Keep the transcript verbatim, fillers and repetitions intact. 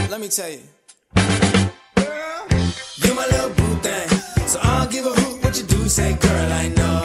Let me tell you. Girl, you my little boo thing. So I'll give a hoot what you do. Say, girl, I know